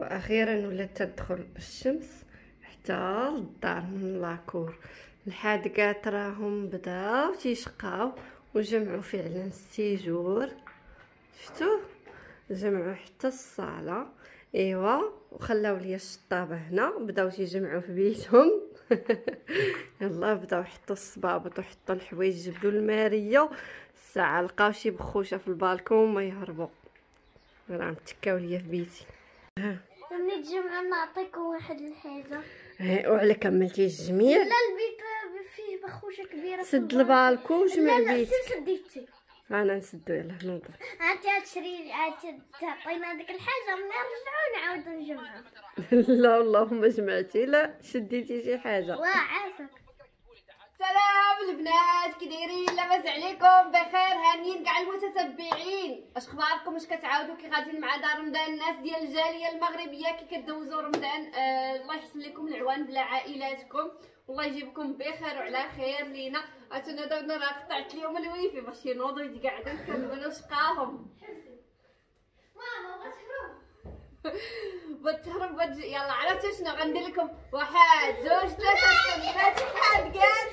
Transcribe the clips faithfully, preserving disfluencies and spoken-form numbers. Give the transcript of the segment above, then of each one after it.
واخيرا ولات تدخل الشمس حتى للدار من لاكور. الحادقات راهم بداو تيشقاو وجمعوا فعلا السيجور، شفتوا جمعوا حتى الصاله. ايوا وخلاو لي الشطابه هنا بداو تيجمعوا في بيتهم. يلا بداو يحطوا الصبابط ويحطوا الحوايج، جبدوا الماريه. الساعه لقاو شي بخوشه في البالكون ما يهربوا، راه متكاو ليا في بيتي. ملي تجمعوا نعطيكم واحد الحاجه. ها وعلى كملتي الجميع؟ لا البيت فيه بخوشه كبيره. سد البالكون وجمع البيت. لا سديتي انا نسدو. يلا نوض. انت تشري تعطينا ديك الحاجه ملي نرجعوا نعاودوا نجمعوا. لا اللهم جمعتي. لا شديتي شي حاجه. واه عافاك. سلام البنات، كي دايرين؟ لاباس عليكم؟ بخير؟ هانيين كاع المتتبعين. اش اخباركم؟ اش كتعاودوا؟ كي غاديين مع دار رمضان؟ الناس ديال الجاليه المغربيه كي كدوزوا رمضان؟ آه الله يحسن لكم العوان بلا عائلاتكم، والله يجيبكم بخير وعلى خير لينا. عرفتوا دابا راه قطعت اليوم الويفي باش ينوضوا يتقعدوا يكملوا شقاهم. ماما بغات تهرب. بتهرب بتج... يلا عرفتوا شنو غندير لكم؟ واحد جوج ثلاثة بنات حادقات.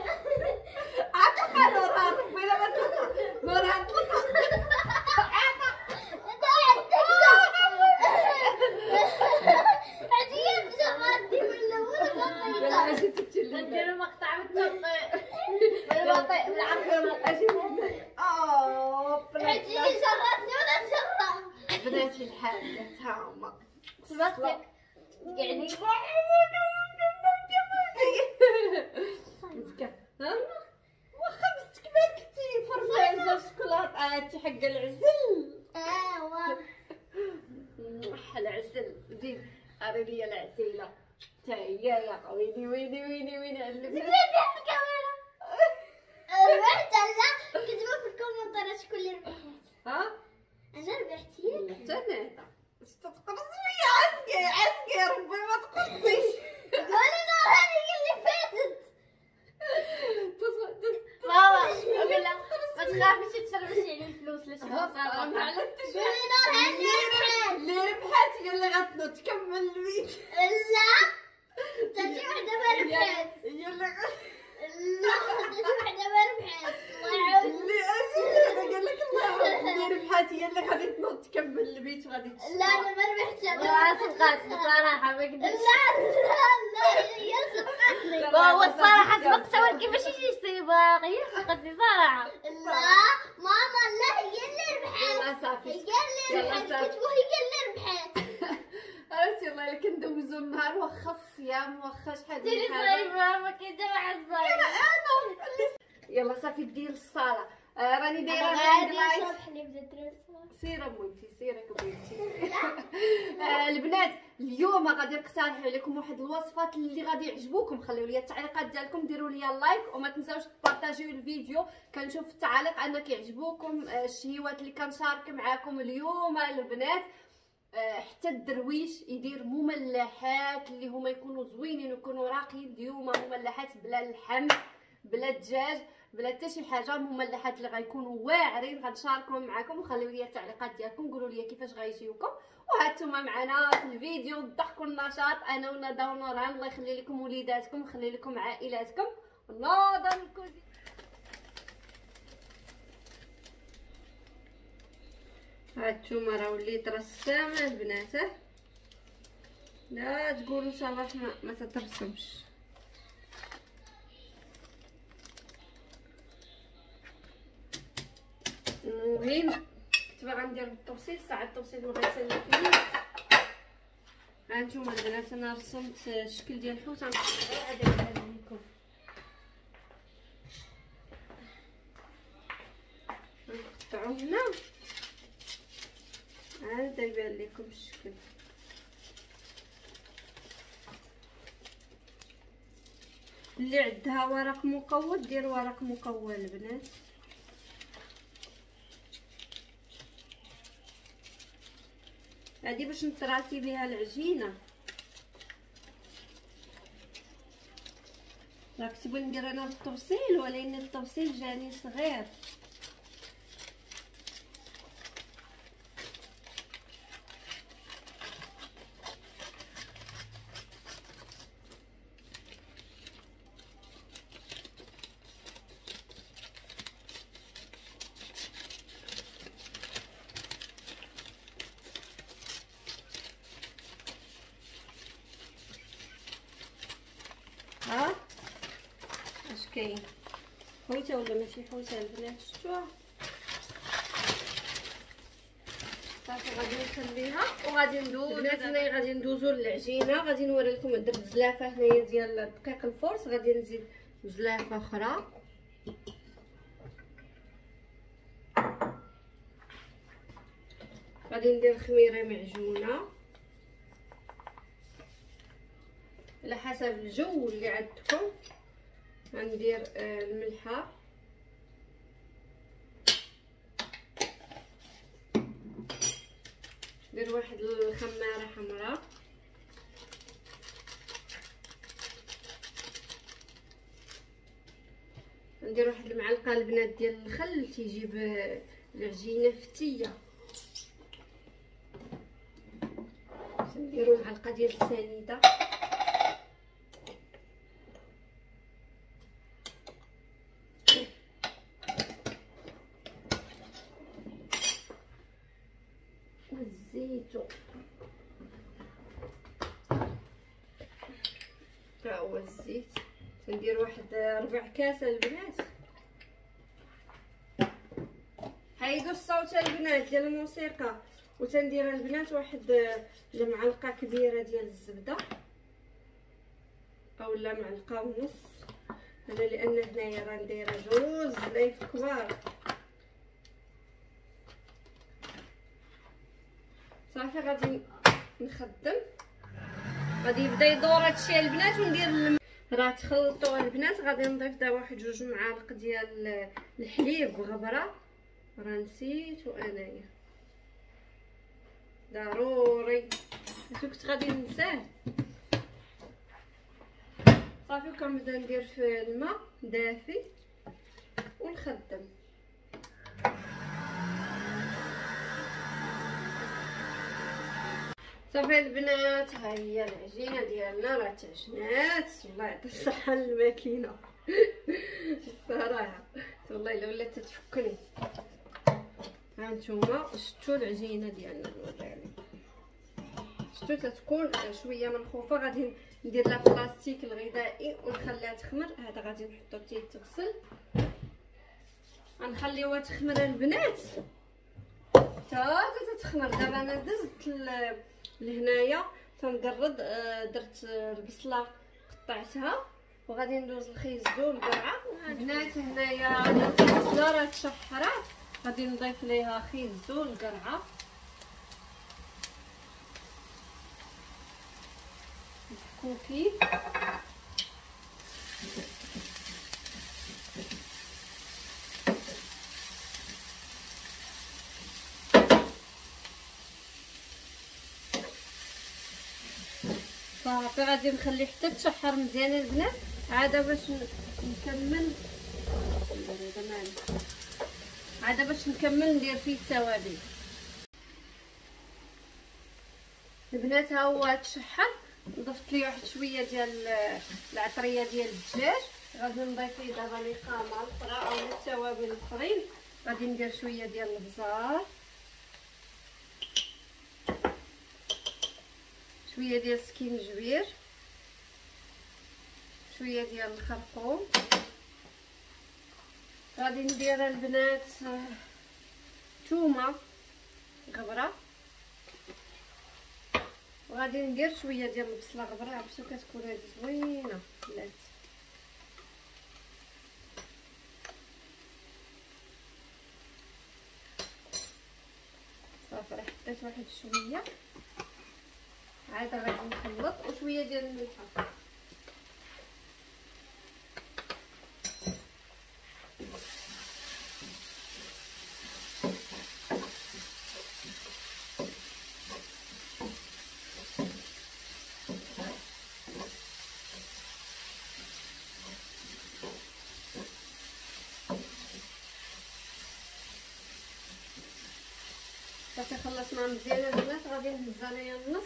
عطا نورها ربي لا ما تطلع نورها تطلع. عطا هادي بجمادي ولا ولا يلا ماشي تتشلي نديرو مقطع بالتطبيق. بالبطيء بالعقل اجي اوه هادي جراتني ولا تجرب. بناتي الحادقات ها هما سبقتك قاعدين ها واخا مستكمل كنتي فرماجه شوكولاتات حق العسل. ايوا العسل زين اري لي العسيله تا هي. يا ويلي ويلي ويلي ويلي على زيدي الكاميرا. ربحت لا كتبوا في الكومنتات شكون اللي ربحت. ها انا ربحت ياك. حتى انا اش تتقرص فيا؟ عسكي عسكي ربي ما تقصيش. قولي نور هذه اللي فاتت. ماما قولي لا ما تخافيش تشربي على الفلوس ليش انا على التجاه. قولي نور هذه اللي اللي ربحت هي اللي غتنوض تكمل البيت. لا حتى شي وحده ما ربحت. هي اللي لا حتى شي وحده ما ربحت. الله يعاود. اللي اجي انا قال لك الله يعاود. اللي ربحت هي اللي غادي تنوض تكمل البيت وغادي لا انا ما ربحتش. لا سبقتني صراحه ما لا قدرتش. لا لا هي سبقتني. هو الصراحه سبقت اول كيفاش يجي يسيبها هي سبقتني صراحه. لا ماما لا هي اللي ربحت. يلا صافي هي اللي ربحت. كتبوا هي اللي ربحت. عرفتي الله الا كندوزو النهار واخا الصيام واخا شحال من ديري حاجه. صايبه ما كاين حتى واحد صايب. يلا صافي دير الصاله. آه راني دايره غادي هاند لايت. نشرب حليب درت. سيره مويتي سيرك بنتي. آه البنات اليوم غادي نقترح عليكم واحد الوصفات اللي غادي يعجبوكم. خليو لي التعليقات ديالكم، ديروا لي اللايك وما تنساوش تبارطاجيو الفيديو. كنشوف في التعاليق ان كيعجبوكم آه الشهيوات اللي كنشارك معاكم اليوم البنات. آه حتى الدرويش يدير مملحات اللي هما يكونوا زوينين ويكونوا راقيين. اليوم مملحات بلا اللحم بلا الدجاج بلا حتى شي حاجه، مملحات اللي غيكونوا واعرين غنشاركهم معكم. وخليو لي التعليقات ديالكم، قولوا لي كيفاش غيجيوكم. وهانتوما معنا في الفيديو الضحك والنشاط انا وندى ونوران. الله يخلي لكم وليداتكم ويخلي لكم عائلاتكم. ونوضوا الكوزي. هانتوما راه وليت رسامه البنات. لا تقولوا صافي ما, ما تترسمش. المهم كنت باغا ندير التوصيل. ساعه التوصيل وغيسالي فيه. هانتوما البنات انا رسمت الشكل ديال الحوت غادي نوريه لكم. نقطعو هنا عاد يبان لكم الشكل. اللي عندها ورق مقود دير ورق مقود البنات. هادي باش نطراسي بها العجينه. راه كنت بغيت ندير انا التوصيل ولكن التوصيل جاني صغير. كاين حوته ولا ماشي حوته البنات شفتوها صافي غادي نخليها وغادي ندوز البنات هنايا غادي ندوزو للعجينه غادي نوري لكم درت زلافه هنايا ديال دقيق الفرص غادي نزيد زلافه اخرى غادي ندير خميره معجونه على حسب الجو اللي عندكم غندير آه الملحه ندير واحد الخماره حمراء ندير واحد المعلقه البنات ديال الخل تيجيب العجينه فتيه نديرو معلقه ديال السنيده والزيتون ها هو الزيت ندير واحد ربع كاس البنات حيدوا الصوت البنات ديال الموسيقى وتندير البنات واحد المعلقه كبيره ديال الزبده اولا معلقه ونص انا لان هنايا راه نديره جوج زلايف كبار صافي غادي نخدم غادي يبدا يدور هادشي البنات وندير الم... راه تخلطوا البنات غادي نضيف دا واحد جوج معالق ديال الحليب بغبره راه نسيتو انايا ضروري كنت غادي ننساه صافي كنبدا ندير في الماء دافي ونخدم صافي البنات ها هي العجينه ديالنا راه تعجنات والله يعطي الصحه للماكينه الصراحه والله الا ولات تتفكني ها نتوما شفتوا العجينه ديالنا نوريها شفتوا تتكون شويه منخوفه غادي ندير لها بلاستيك الغذائي ونخليها تخمر هذا غادي نحطو حتى يتغسل غنخليوها تخمر البنات حتى تتخمر دابا انا دزت لهنايا تنقرد درت البصله قطعتها وغادي ندوز الخيزو القرعه البنات هنايا البصله راه تشحرات غادي نضيف ليها خيزو القرعه كوكي صافي غادي نخلي حتى تشحر مزيان البنات عاده باش نكمل عاده باش نكمل ندير فيه التوابل البنات ها هو تشحر ضفت ليه واحد شويه ديال العطريه ديال الدجاج غادي نضيف ليه دابا القامه الاخرى او التوابل الاخرين غادي ندير شويه ديال البزار شويه ديال السكينجبير شويه ديال الخرقوم غادي ندير البنات ثومه غبره وغادي ندير شويه ديال البصله غبره عرفتو كتكون هذه زوينه بلات صافي راه حطيت واحد شويه عاد غادي نخلط وشويه ديال الملح صافي خلصنا مزيان البنات غادي نهز ليا النص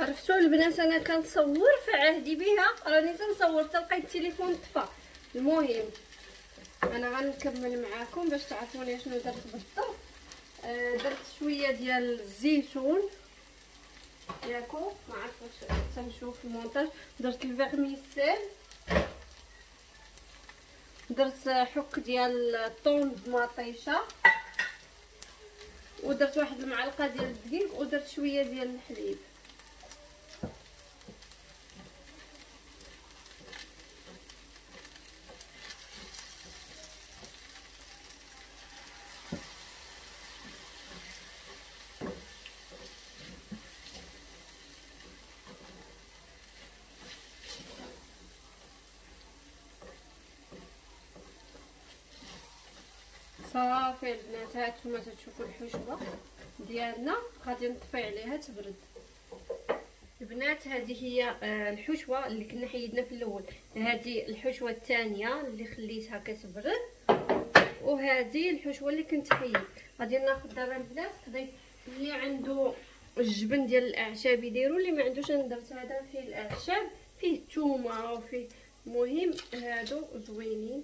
عرفتوا البنات انا كنصور في عهدي بها راني تنصور تلقيت التليفون طفى. المهم انا غنكمل معاكم باش تعرفوني شنو درت بالضبط. آه درت شويه ديال الزيتون ياكو ما عرفت واش تنشوف في المونتاج. درت الفيرميسيل، درت حك ديال الطون بمطيشه، ودرت واحد المعلقه ديال الدقيق، ودرت شويه ديال الحليب. صافي البنات هانتوما تشوفوا الحشوه ديالنا غادي نطفي عليها تبرد. البنات هذه هي الحشوه اللي كنا حيدنا في الاول، هذه الحشوه الثانيه اللي خليتها كتبرد، وهذه الحشوه اللي كنت حيد. غادي ناخذ دابا البنات اللي عنده الجبن ديال الاعشاب يديروا، اللي ما عندوش انا درت هذا فيه الاعشاب، فيه الثومه وفيه، المهم هادو زوينين.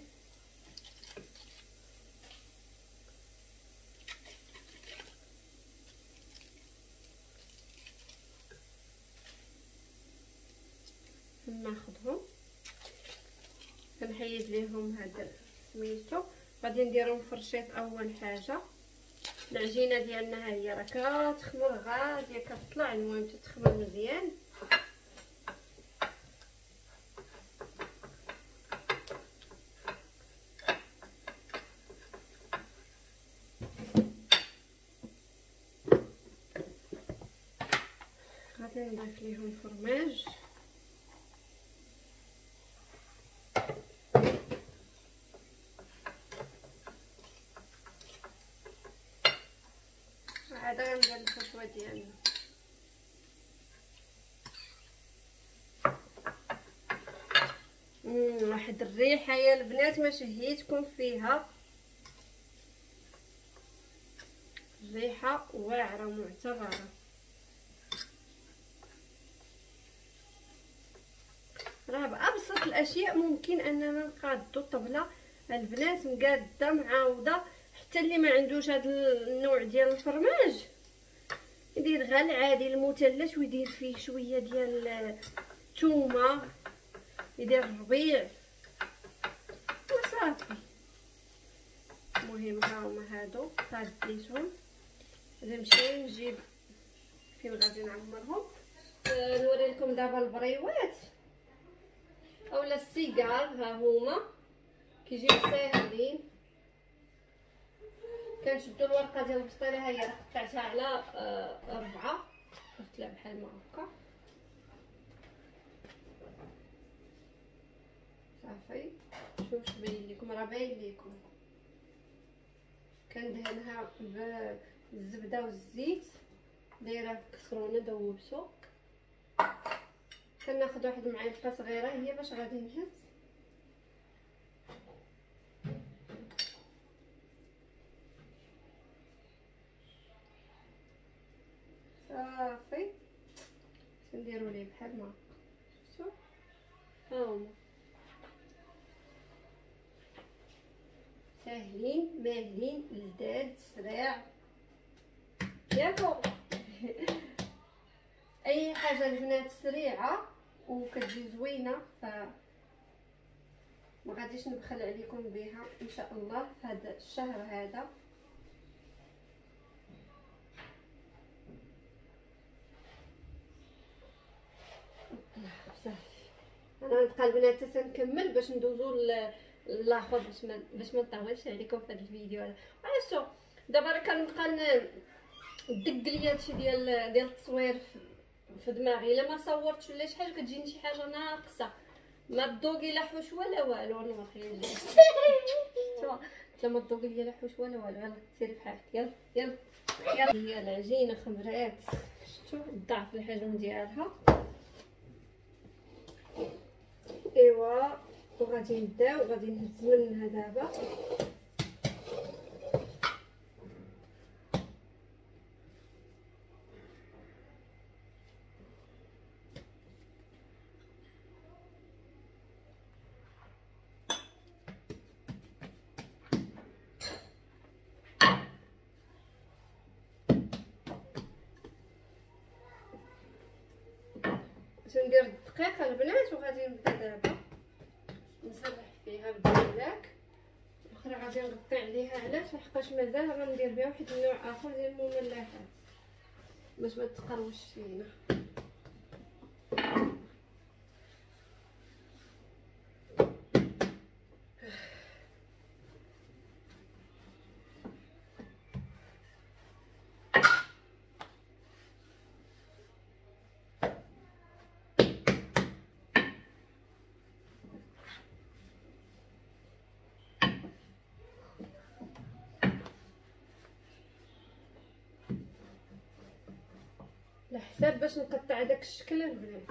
ناخذهم كنحيد ليهم هذا سميتو. غادي نديرهم في الرشيط. اول حاجه العجينه ديالنا ها هي راه كتخمر غاديه كتطلع، المهم تتخمر مزيان. غادي نضيف ليهم فرماج، هذا غندير الحشوه ديالنا. امم واحد الريحه يا البنات ما شهيتكم فيها، الريحه واعره معتبره. راه بابسط الاشياء ممكن اننا نقادو الطبله البنات مقاده معاوده. حتى اللي ما عندوش هذا النوع ديال الفرماج يدير غير العادي المثلث ويدير فيه شويه ديال الثومه، يدير الربيع وصافي. المهم ها هما هادو طاديتهم. غادي نمشي نجيب فين غادي نعمرهم. أه نوري لكم دابا البريوات اولا السيجار، ها هما كيجيو ساهلين. كنشدو الورقه ديال البسطيله، ها هي قطعتها على آه أربعة، درت لها بحال ما هكا صافي. شوف باين لكم، راه باين لكم. كندهنها بالزبده والزيت، دايره في كسرونه دوبتو. كناخذ واحد المعلقه صغيره هي باش غادي نهز. صافي نديرو ليه بحال ما شفتو. ها هما ساهلين ماهلين لذاذ سريع ياكو. اي حاجه البنات سريعه وكتجي زوينه، ف ما غاديش نبخل عليكم بها ان شاء الله في هذا الشهر هذا. صافي انا نبقى البنات حتى نكمل باش ندوزو لاخر باش ما باش ما نطولش عليكم في هذا الفيديو هذا. عرفتوا دابا راه كنبقى ندق ليا هادشي ديال ديال التصوير في دماغي. الا ما صورتش ولا شي حاجه كتجيني شي حاجه ناقصه، ما تذوقي لا حوش ولا والو. نور يلا شتو لما تذوقي ليا لا حوش ولا والو. يلا سيري بحالك، يلا يلا يلا. هي العجينه خمرات، شتو ضعف الحجم ديالها. ايوا وغادي نبداو، غادي نهز منها دابا. تندير الدقيق البنات، وغادي نبدا دابا نسرح فيها بالدلاك. الاخرى غادي نغطي عليها، علاش؟ لحقاش مازال غندير بها واحد النوع اخر ديال المملحات باش ما تقروش لينا. على حساب باش نقطع داك الشكل البنات.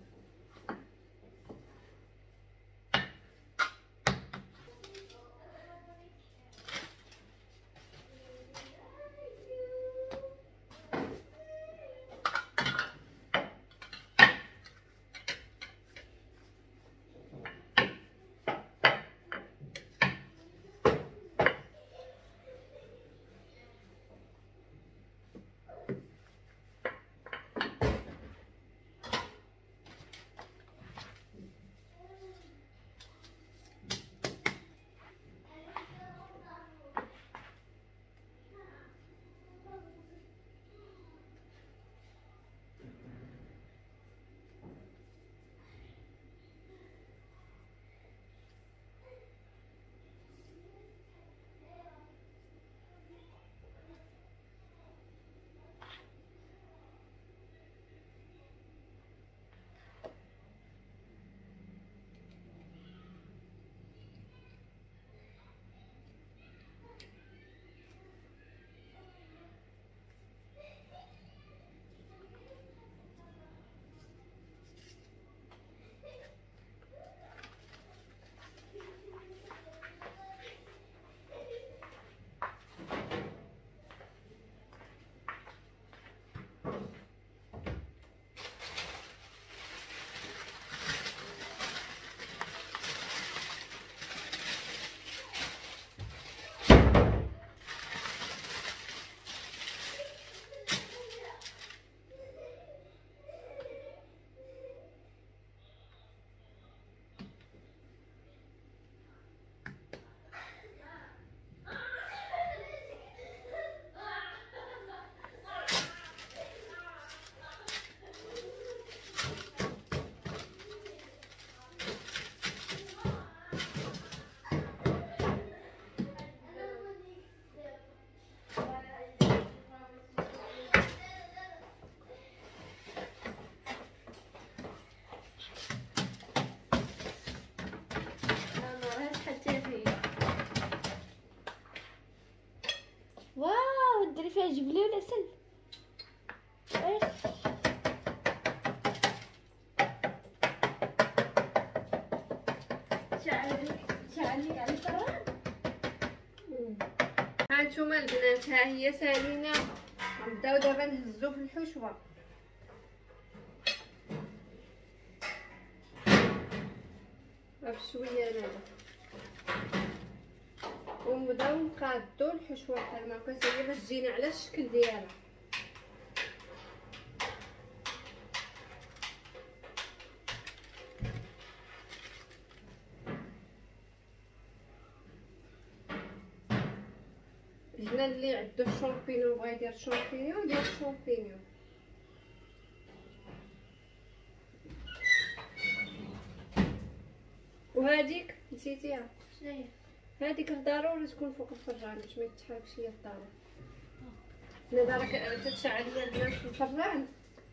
واو ديري فيها جبلي ولا عسل. ها نتوما البنات، ها هي سالينا. غنبداو دابا نهزو في الحشوه. بشويه هذا ونبداو نقادو الحشوه بحال هكا هي باش تجينا على الشكل ديالها. هنا اللي عندو الشامبينيون بغا يدير الشامبينيون دير الشامبينيون. وهذيك نسيتيها، شناهي؟ هذيك ضروري تكون فوق الفران باش ما يتحركش هي الطاوله. انا راك تتشعل ليا البنات في الفران.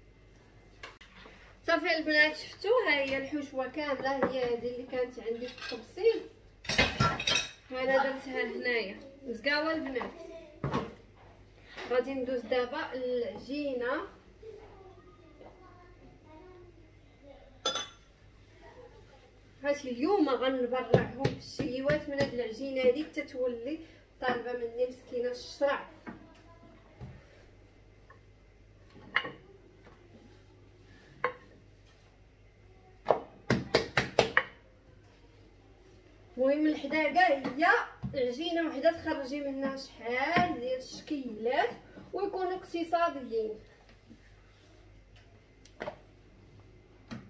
صافي البنات شفتوا، ها هي الحشوه كامله، هي هذه اللي كانت عندي في التبصيل. انا درتها هنايا زقاوه البنات. غادي ندوز دابا العجينه. هاتي اليوم غنبرعهم بالشيوات من هاد العجينه هذه حتى تولي طالبه مني مسكينه الشرع. المهم الحداقه هي عجينه وحده تخرجي منها شحال ديال الشكيلات ويكونوا اقتصاديين.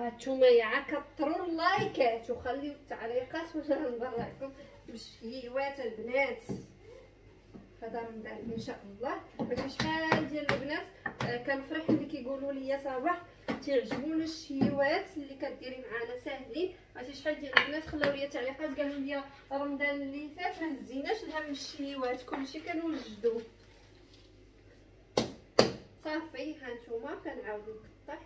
هانتوما يا كثروا اللايكات وخليو التعليقات وانا نبرعكم بالشهيوات البنات هذا رمضان ان شاء الله. باش شحال ديال البنات كنفرح ملي كيقولوا لي صباح تعجبونا الشهيوات اللي كديري معانا ساهلين. عرفتي شحال ديال البنات خلاو لي تعليقات قالوا لي رمضان اللي فات ما هزيناش الهم الشهيوات كلشي كنوجدوه. صافي هانتوما كنعاودو نقطع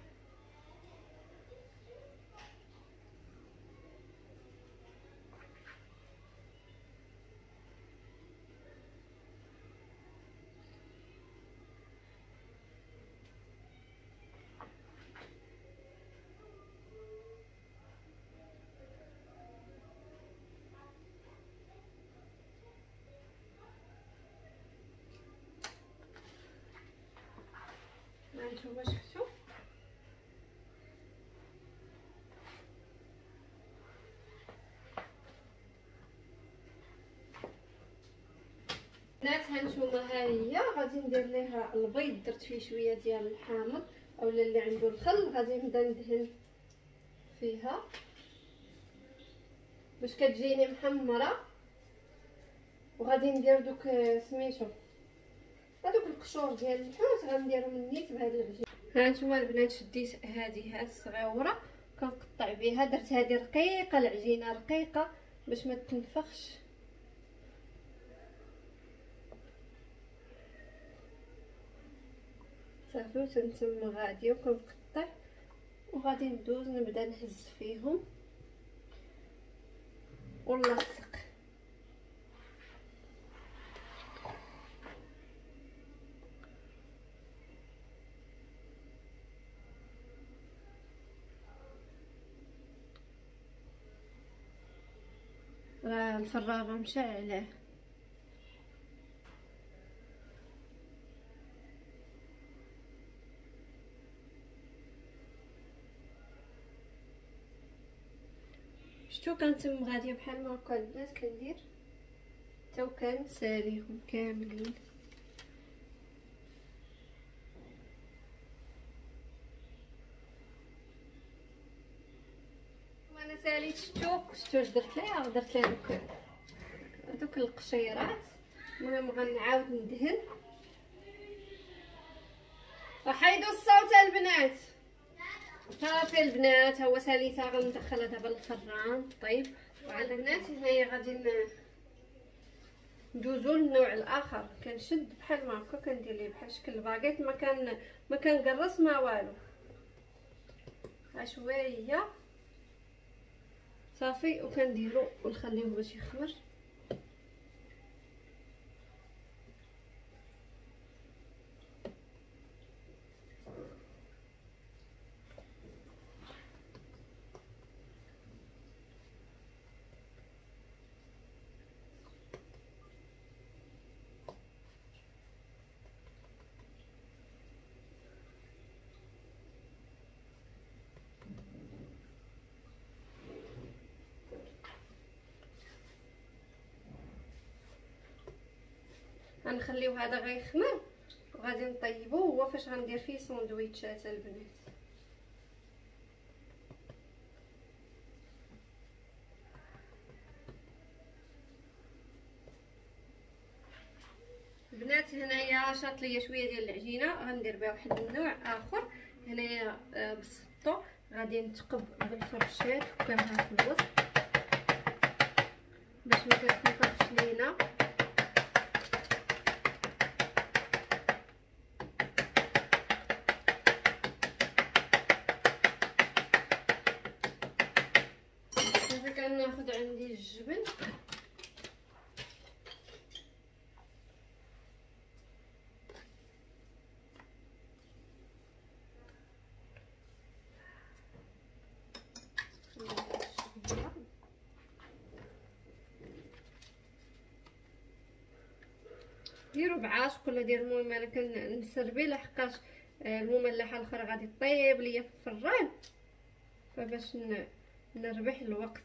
هانتوما شفتو. بنات هانتوما ها هي غادي ندير ليها البيض، درت فيه شويه ديال الحامض اولا اللي عنده الخل غادي نبدا ندهن فيها باش كتجيني محمره. وغادي ندير دوك سميتو هادوك القشور ديال الحوت غنديرهم نيت بهاد العجين. هانتوما البنات شديت هذه هاد الصغيوره كنقطع بها، درت هذه رقيقه العجينه رقيقه باش ما تنفخش. صافي وتنتم غاديه وكنقطع وغادي ندوز نبدا نهز فيهم ونلصق. راه الفران مشعله. شتو كنتم غاديه بحال ما هكا البنات كندير حتى وكنساليهم كاملين. وانا ساليت شتو شتو اش درت ليها درت ليها دوك دوك القشيرات. المهم غنعاود ندهن. وحيدوا الصوت البنات. صافي البنات هو ساليتها غندخلها دابا للفران طيب. وعاد البنات هنايا غادي ندوزو للنوع الاخر. كنشد بحال ما هكا كندير ليه بحال شكل باغيت ما كان ما كنقرص ما والو. ها شويه صافي وكنديرو ونخليوه باش يخمر. غنخليو هذا غيخمر وغادي نطيبوه. هو فاش غندير فيه سندويتشات البنات. البنات هنايا شاط ليا شويه ديال العجينه غندير بها واحد النوع اخر. هنايا بسطو غادي نتقب بالفرشات وكانها في الوسط باش ما كتنفخش لينا. كناخذ عندي الجبن ديروا بعاشق ولا دير. المهم انا كنسربي لحقاش المملحه الاخرى غادي طيب ليا في الفران فباش نربح الوقت.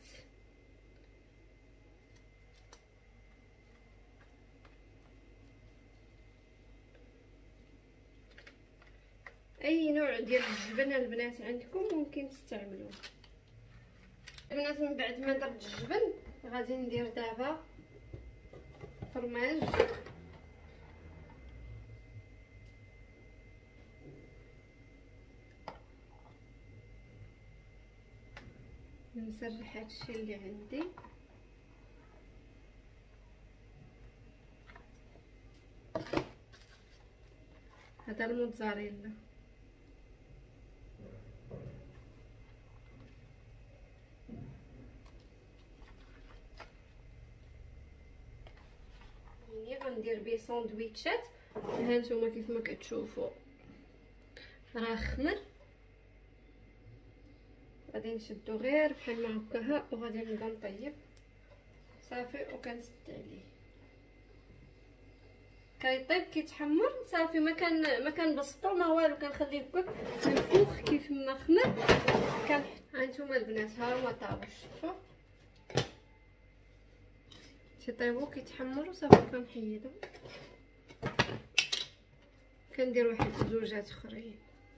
اي نوع ديال الجبن البنات عندكم ممكن تستعملوه. البنات من بعد ما درت الجبن غادي ندير دابا فرماج. نسرح هادشي اللي عندي. هذا الموتزاريلا. يعني غندير بيه ساندويتشات. ها نتوما كيف ما كتشوفوا راه خمر. غادي نشدو غير بحال ما هكاها وغادي نبدا نطيب صافي وكنسد عليه. كيطيب كيتحمر صافي ما كان ما كنبسطو ما والو كنخليه هكاك منفوخ كيف ما خمر. كنحط هانتوما البنات ها هما طابوش شوفوا تيطيبو كيتحمروا صافي كنحيدو. كندير واحد زوجات اخرين.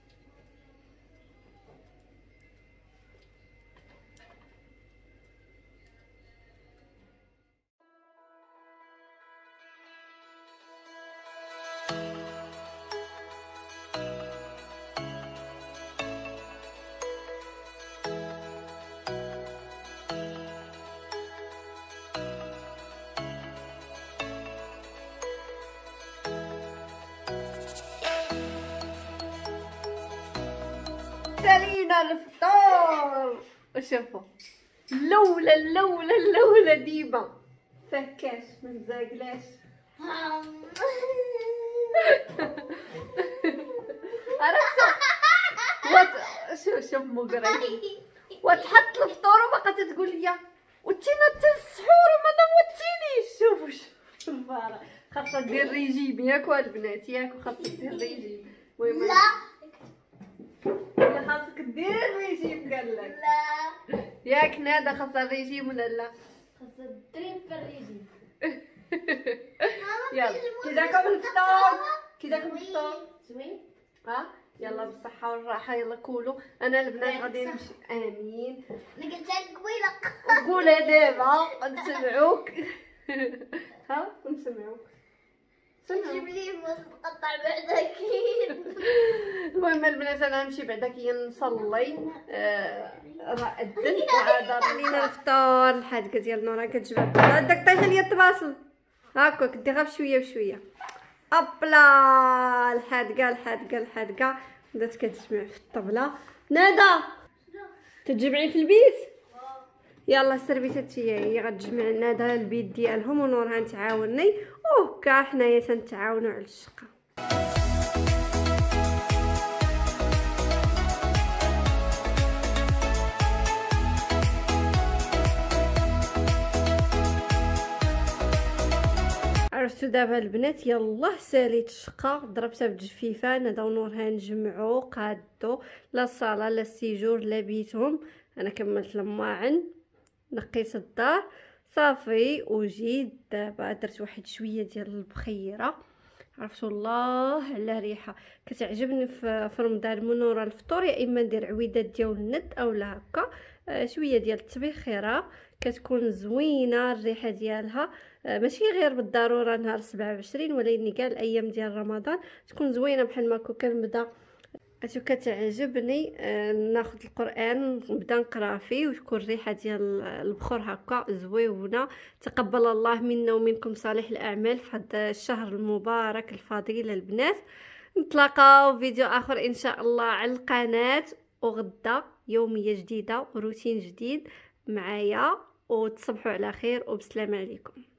سالينا الفطور. وشوفوا اللولة اللولة اللولة ديما فكاش ما مزاقلاش. عرفتوا وات شوف شوف مقري وتحط الفطور وبقات تقول لي وتينا حتى السحور وما نوضتينيش. شوفوا شوف فارا خاصها دير ريجيم ياكو البنات ياكو خاصها دير ريجيم. المهم لا ولا خاصك دير الريجيم قال لك لا ياك نادا خاصها الريجيم ولا لا؟ خاصها الدريم في الريجيم. يلا كي جاكم الفطور كي جاكم الفطور زوين. ها يلا بالصحة والراحة يلا كولوا. انا البنات غادي نمشي. امين. انا قلت لك قبيله قولها دابا نسمعوك. ها نسمعوك جيب لي موز مقطع بعد اكيد. المهم البنات انا نمشي بعدا كي نصلي. آه راه اذن وعاد رمينا الفطور. الحاجه ديال نورا كتجبع هذاك طيح ليا الطباسل هاكا كديرها بشويه بشويه. ابلا الحادقه الحادقه الحادقه بدات كتجمع في الطبله. نادا تتجمعي في البيت يلا السربيتات هي هي غتجمع لنا هذا البيت ديالهم ونورها نتعاوني وهكا حنايا تنتعاونوا على الشقه. عرفتو دابا البنات يلا ساليت الشقه ضربتها بالجفيفه. نادا ونورها نجمعوا قادو لا الصاله لا السيجور لا بيتهم. انا كملت الماعن نقيت الدار صافي وجيت دابا درت واحد شويه ديال البخيره. عرفتوا الله على ريحه كتعجبني في رمضان من ورا الفطور يا اما ندير عويدات ديال الند اولا هكا شويه ديال التبخيره كتكون زوينه الريحه ديالها. ماشي غير بالضروره نهار سبعة وعشرين ولكن كاع الايام ديال رمضان تكون زوينه بحال ما كنبدا اشو كتعجبني. ناخذ القران نبدا نقرا فيه وتكون الريحه ديال البخور هكا زويونه. تقبل الله منا ومنكم صالح الاعمال في هذا الشهر المبارك الفضيل البنات. نتلاقاو فيديو اخر ان شاء الله على القناه وغدا يوميه جديده وروتين جديد معايا وتصبحوا على خير وبسلام عليكم.